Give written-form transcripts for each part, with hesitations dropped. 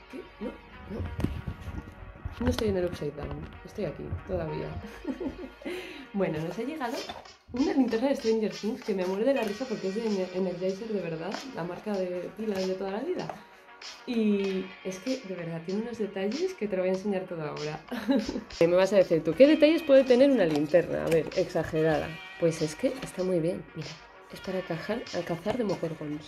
¿Qué? No, no. No estoy en el Upside Down, estoy aquí, todavía. Bueno, nos ha llegado una linterna de Stranger Things que me muero de la risa porque es de Energizer de verdad, la marca de pilas de toda la vida. Y es que de verdad tiene unos detalles que te lo voy a enseñar todo ahora. Me vas a decir tú, ¿qué detalles puede tener una linterna? A ver, exagerada. Pues es que está muy bien, mira, es para cazar demogorgons.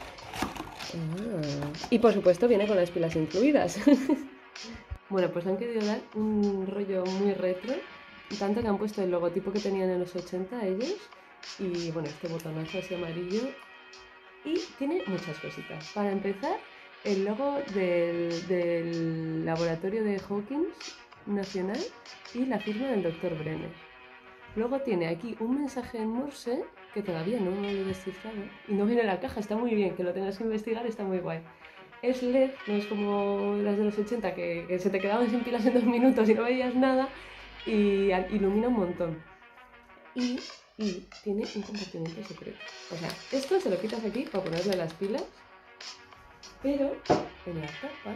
Y por supuesto viene con las pilas incluidas. Bueno, pues han querido dar un rollo muy retro, tanto que han puesto el logotipo que tenían en los 80 ellos, y bueno, este botonazo así amarillo, y tiene muchas cositas. Para empezar, el logo del laboratorio de Hawkins Nacional y la firma del Dr. Brenner. Luego tiene aquí un mensaje en Morse que todavía no lo he descifrado y no viene en la caja, está muy bien, que lo tengas que investigar, está muy guay. Es LED, no es como las de los 80 que se te quedaban sin pilas en 2 minutos y no veías nada, y ilumina un montón. Y tiene un compartimento secreto. O sea, esto se lo quitas aquí para ponerle las pilas, pero en la tapa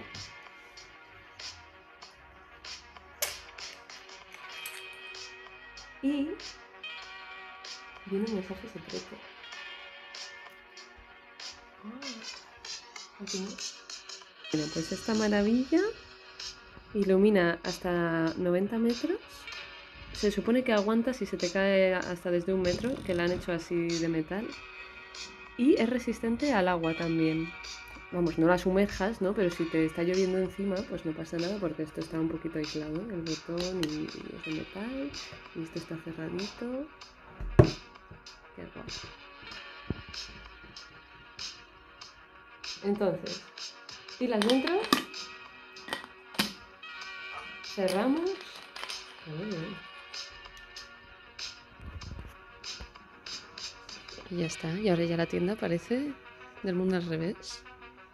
y viene un mensaje secreto. Aquí no. Bueno, pues esta maravilla ilumina hasta 90 metros. Se supone que aguanta si se te cae hasta desde 1 metro, que la han hecho así de metal. Y es resistente al agua también. Vamos, no la sumerjas, ¿no? Pero si te está lloviendo encima, pues no pasa nada porque esto está un poquito aislado, el botón y es de metal. Y esto está cerradito. Qué guay. Entonces, pilas dentro. Cerramos. Y ya está. Y ahora ya la tienda parece del mundo al revés.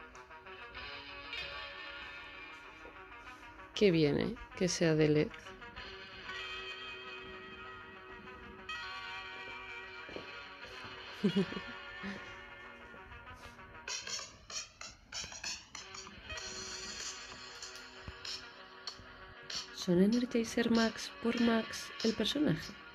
Qué bien, ¿eh? Que sea de LED. ¿Son Energizer Max por Max el personaje?